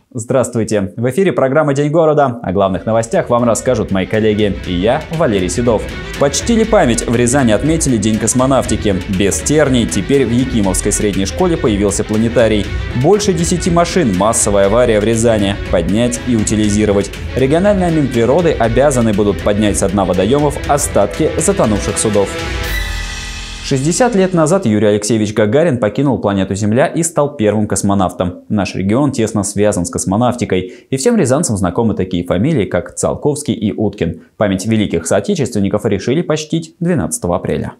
Здравствуйте! В эфире программа «День города». О главных новостях вам расскажут мои коллеги. И я, Валерий Седов. Почтили память. В Рязани отметили День космонавтики. Без терний. Теперь в Якимовской средней школе появился планетарий. Больше 10 машин. Массовая авария в Рязани. Поднять и утилизировать. Региональные Минприроды обязаны будут поднять со дна водоемов остатки затонувших судов. 60 лет назад Юрий Алексеевич Гагарин покинул планету Земля и стал первым космонавтом. Наш регион тесно связан с космонавтикой, и всем рязанцам знакомы такие фамилии, как Циолковский и Уткин. Память великих соотечественников решили почтить 12 апреля.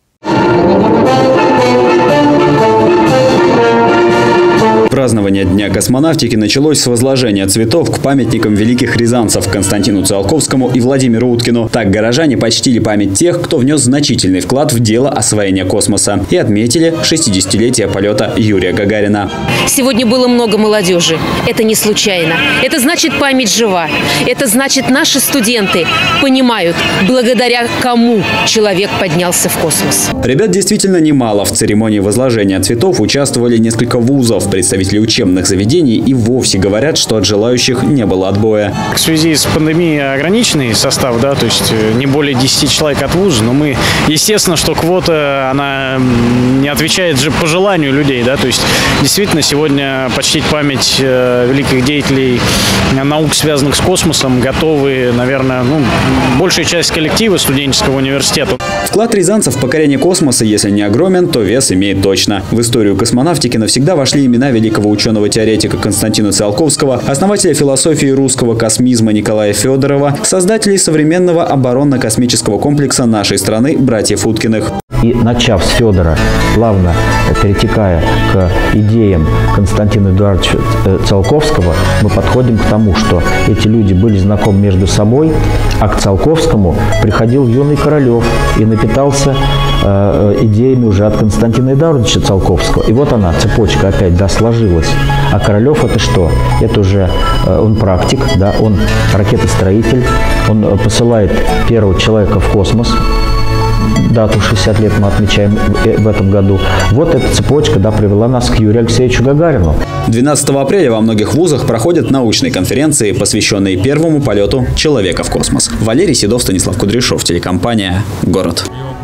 Празднование Дня космонавтики началось с возложения цветов к памятникам великих рязанцев Константину Циолковскому и Владимиру Уткину. Так горожане почтили память тех, кто внес значительный вклад в дело освоения космоса, и отметили 60-летие полета Юрия Гагарина. Сегодня было много молодежи. Это не случайно. Это значит, память жива. Это значит, наши студенты понимают, благодаря кому человек поднялся в космос. Ребят действительно немало. В церемонии возложения цветов участвовали несколько вузов. Представители учебных заведений и вовсе говорят, что от желающих не было отбоя. В связи с пандемией ограниченный состав, да, то есть не более 10 человек от вуза, но мы, естественно, что квота, она не отвечает же по желанию людей, да, то есть действительно сегодня почтить память великих деятелей наук, связанных с космосом, готовы, наверное, большая часть коллектива студенческого университета. Вклад рязанцев в покорение космоса, если не огромен, то вес имеет точно. В историю космонавтики навсегда вошли имена великого ученого-теоретика Константина Циолковского, основателя философии русского космизма Николая Федорова, создателей современного оборонно-космического комплекса нашей страны братьев Уткиных. И начав с Федора, плавно перетекая к идеям Константина Эдуардовича Циолковского, мы подходим к тому, что эти люди были знакомы между собой, а к Циолковскому приходил юный Королев и напитался идеями уже от Константина Эдуардовича Циолковского. И вот она, цепочка опять, да, сложилась. А Королев это что? Это уже он практик, да, он ракетостроитель, он посылает первого человека в космос. Дату 60 лет мы отмечаем в этом году. Вот эта цепочка, да, привела нас к Юрию Алексеевичу Гагарину. 12 апреля во многих вузах проходят научные конференции, посвященные первому полету человека в космос. Валерий Седов, Станислав Кудряшов, телекомпания «Город».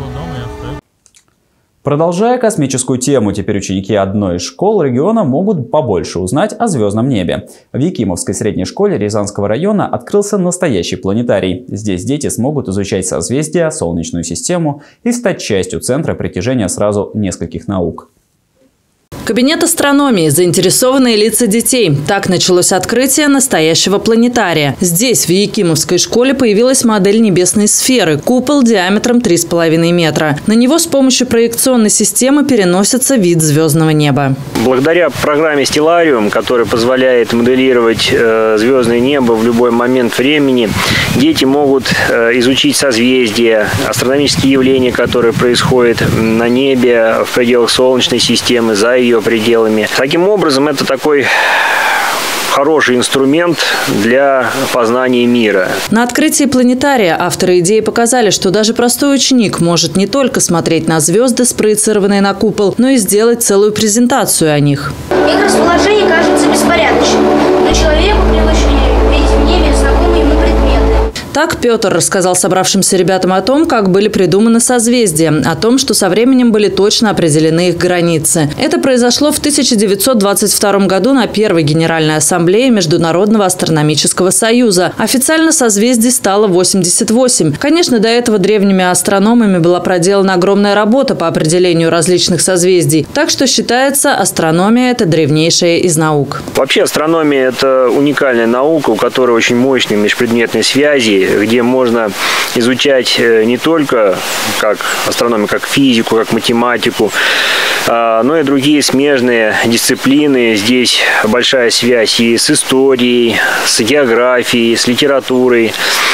Продолжая космическую тему, теперь ученики одной из школ региона могут побольше узнать о звездном небе. В Якимовской средней школе Рязанского района открылся настоящий планетарий. Здесь дети смогут изучать созвездия, Солнечную систему и стать частью центра притяжения сразу нескольких наук. Кабинет астрономии. Заинтересованные лица детей. Так началось открытие настоящего планетария. Здесь, в Якимовской школе, появилась модель небесной сферы. Купол диаметром 3,5 метра. На него с помощью проекционной системы переносится вид звездного неба. Благодаря программе Stellarium, которая позволяет моделировать звездное небо в любой момент времени, дети могут изучить созвездия, астрономические явления, которые происходят на небе в пределах Солнечной системы, за ее пределами. Таким образом, это такой хороший инструмент для познания мира. На открытии планетария авторы идеи показали, что даже простой ученик может не только смотреть на звезды, спроецированные на купол, но и сделать целую презентацию о них. Их расположение кажется беспорядочным, но человеку привычнее видеть в небе знакомые ему предметы. Так Петр рассказал собравшимся ребятам о том, как были придуманы созвездия, о том, что со временем были точно определены их границы. Это произошло в 1922 году на Первой Генеральной Ассамблее Международного астрономического союза. Официально созвездий стало 88. Конечно, до этого древними астрономами была проделана огромная работа по определению различных созвездий. Так что считается, астрономия – это древнейшая из наук. Вообще астрономия – это уникальная наука, у которой очень мощные межпредметные связи, где можно изучать не только как астрономию, как физику, как математику, но и другие смежные дисциплины. Здесь большая связь и с историей, с географией, с литературой.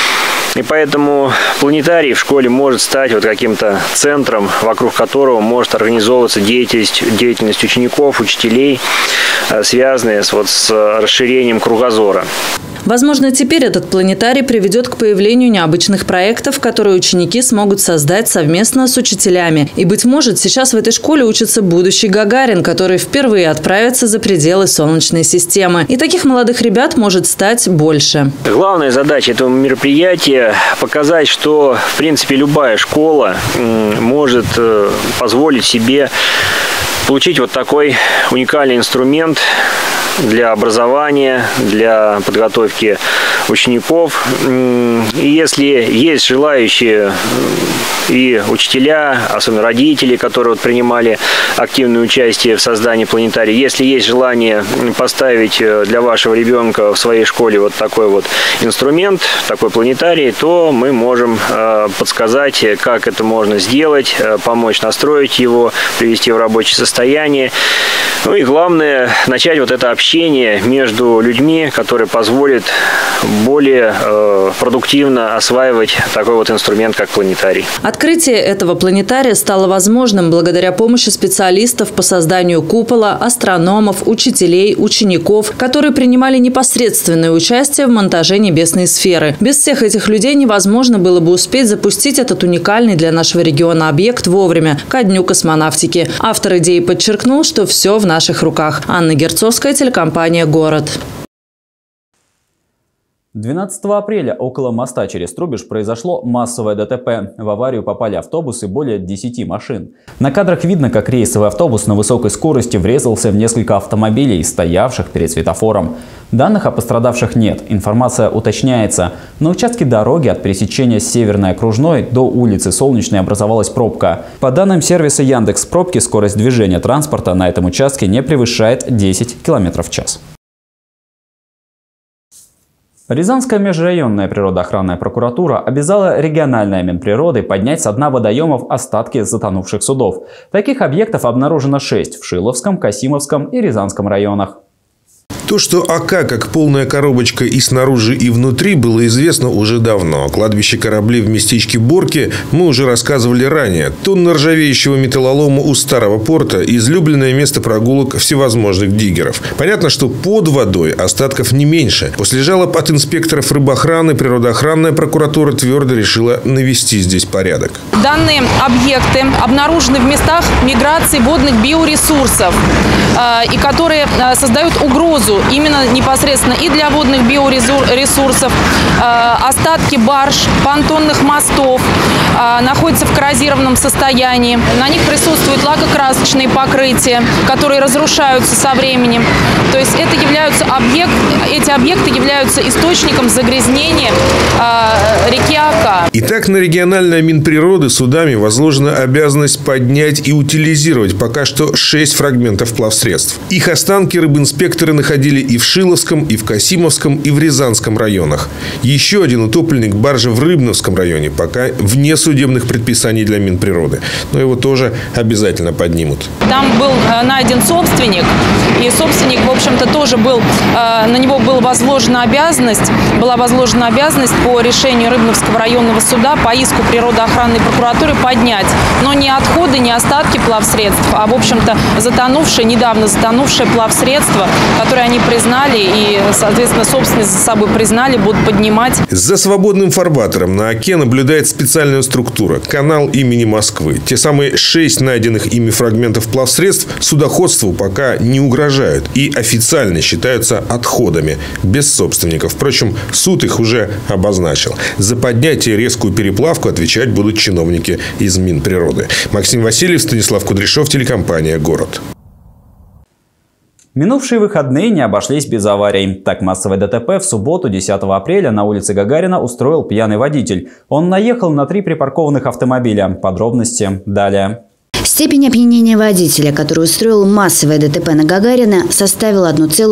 И поэтому планетарий в школе может стать вот каким-то центром, вокруг которого может организовываться деятельность учеников, учителей, связанная с расширением кругозора. Возможно, теперь этот планетарий приведет к появлению необычных проектов, которые ученики смогут создать совместно с учителями. И, быть может, сейчас в этой школе учится будущий Гагарин, который впервые отправится за пределы Солнечной системы. И таких молодых ребят может стать больше. Главная задача этого мероприятия – показать, что, в принципе, любая школа может позволить себе получить вот такой уникальный инструмент для образования, для подготовки учеников. И если есть желающие и учителя, особенно родители, которые принимали активное участие в создании планетария, если есть желание поставить для вашего ребенка в своей школе вот такой вот инструмент, такой планетарий, то мы можем подсказать, как это можно сделать, помочь настроить его, привести в рабочее состояние. Ну и главное, начать вот это общение между людьми, которое позволит более продуктивно осваивать такой вот инструмент, как планетарий. Открытие этого планетария стало возможным благодаря помощи специалистов по созданию купола, астрономов, учителей, учеников, которые принимали непосредственное участие в монтаже небесной сферы. Без всех этих людей невозможно было бы успеть запустить этот уникальный для нашего региона объект вовремя, ко Дню космонавтики. Автор идеи подчеркнул, что все в наших руках. Анна Герцовская, телекомпания «Город». 12 апреля около моста через Трубеж произошло массовое ДТП. В аварию попали автобусы, более 10 машин. На кадрах видно, как рейсовый автобус на высокой скорости врезался в несколько автомобилей, стоявших перед светофором. Данных о пострадавших нет, информация уточняется. На участке дороги от пересечения Северной окружной до улицы Солнечной образовалась пробка. По данным сервиса Яндекс.Пробки, скорость движения транспорта на этом участке не превышает 10 км в час. Рязанская межрайонная природоохранная прокуратура обязала региональное Минприроды поднять со дна водоемов остатки затонувших судов. Таких объектов обнаружено 6 в Шиловском, Касимовском и Рязанском районах. То, что АК как полная коробочка и снаружи, и внутри, было известно уже давно. Кладбище кораблей в местечке Борки мы уже рассказывали ранее. Тонна ржавеющего металлолома у старого порта – излюбленное место прогулок всевозможных диггеров. Понятно, что под водой остатков не меньше. После жалоб от инспекторов рыбоохраны природоохранная прокуратура твердо решила навести здесь порядок. Данные объекты обнаружены в местах миграции водных биоресурсов, и которые создают угрозу именно непосредственно и для водных биоресурсов. Остатки барж, понтонных мостов находятся в коррозированном состоянии. На них присутствуют лакокрасочные покрытия, которые разрушаются со временем. То есть эти объекты являются источником загрязнения реки Ака. Итак, на региональное Минприроды судами возложена обязанность поднять и утилизировать пока что 6 фрагментов плавсредств. Их останки рыбинспекторы находили и в Шиловском, и в Касимовском, и в Рязанском районах. Еще один утопленник баржи в Рыбновском районе пока вне судебных предписаний для Минприроды. Но его тоже обязательно поднимут. Там был найден собственник, и собственник, в общем-то, тоже на него была возложена обязанность по решению Рыбновского районного суда по иску природоохранной прокуратуры поднять. Но не отходы, не остатки плавсредств, а, в общем-то, недавно затонувшее плавсредство, которое они признали и, соответственно, собственность за собой признали, будут поднимать. За свободным фарватером на Оке наблюдает специальная структура – канал имени Москвы. Те самые 6 найденных ими фрагментов плавсредств судоходству пока не угрожают и официально считаются отходами, без собственников. Впрочем, суд их уже обозначил. За поднятие и резкую переплавку отвечать будут чиновники из Минприроды. Максим Васильев, Станислав Кудряшов, телекомпания «Город». Минувшие выходные не обошлись без аварий. Так, массовое ДТП в субботу, 10 апреля, на улице Гагарина устроил пьяный водитель. Он наехал на 3 припаркованных автомобиля. Подробности далее. Степень опьянения водителя, который устроил массовое ДТП на Гагарина, составила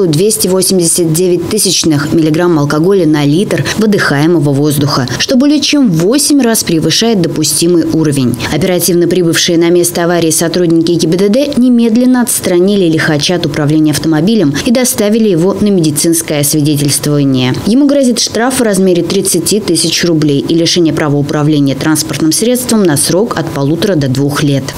1,289 миллиграмм алкоголя на литр выдыхаемого воздуха, что более чем в 8 раз превышает допустимый уровень. Оперативно прибывшие на место аварии сотрудники ГИБДД немедленно отстранили лихача от управления автомобилем и доставили его на медицинское освидетельствование. Ему грозит штраф в размере 30 тысяч рублей и лишение права управления транспортным средством на срок от 1,5 до 2 лет. За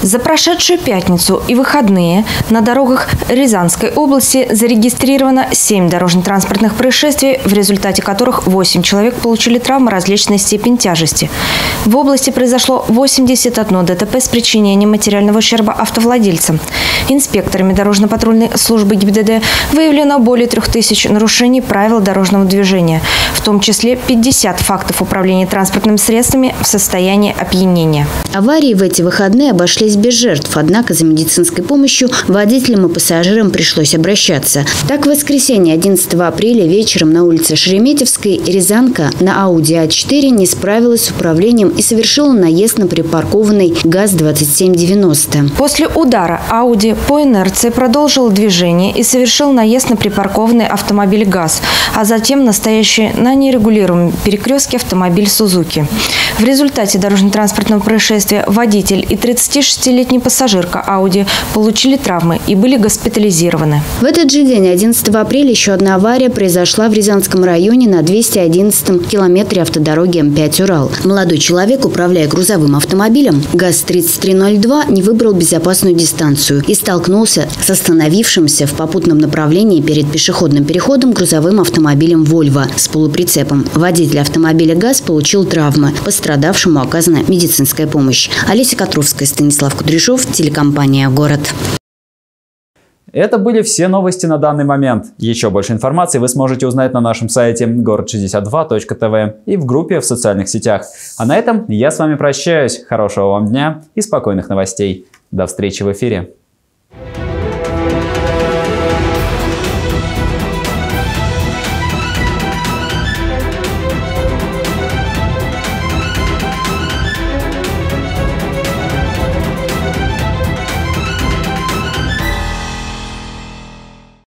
прошедшую пятницу и выходные на дорогах Рязанской области зарегистрировано 7 дорожно-транспортных происшествий, в результате которых 8 человек получили травмы различной степени тяжести. В области произошло 81 ДТП с причинением материального ущерба автовладельцам. Инспекторами дорожно-патрульной службы ГИБДД выявлено более 3000 нарушений правил дорожного движения, в том числе 50 фактов управления транспортными средствами в состоянии опьянения. Аварии в эти выходные обошлись без жертв, однако за медицинской помощью водителям и пассажирам пришлось обращаться. Так, в воскресенье 11 апреля вечером на улице Шереметьевской рязанка на Audi A4 не справилась с управлением и совершила наезд на припаркованный ГАЗ-2790. После удара Audi по инерции продолжил движение и совершил наезд на припаркованный автомобиль ГАЗ, а затем настоящий на нерегулируемом перекрестке автомобиль Сузуки. В результате дорожно-транспортного происшествия водитель и 36-летний пассажирка Audi получили травмы и были госпитализированы. В этот же день, 11 апреля, еще одна авария произошла в Рязанском районе на 211-м километре автодороги М5 Урал. Молодой человек, управляя грузовым автомобилем ГАЗ-3302, не выбрал безопасную дистанцию и столкнулся с остановившимся в попутном направлении перед пешеходным переходом грузовым автомобилем «Вольво» с полуприцепом. Водитель автомобиля ГАЗ получил травмы. Пострадавшему оказана медицинская помощь. Олеся Котровская, Станислав Кудряшов, телекомпания «Город». Это были все новости на данный момент. Еще больше информации вы сможете узнать на нашем сайте город62.тв и в группе в социальных сетях. А на этом я с вами прощаюсь. Хорошего вам дня и спокойных новостей. До встречи в эфире.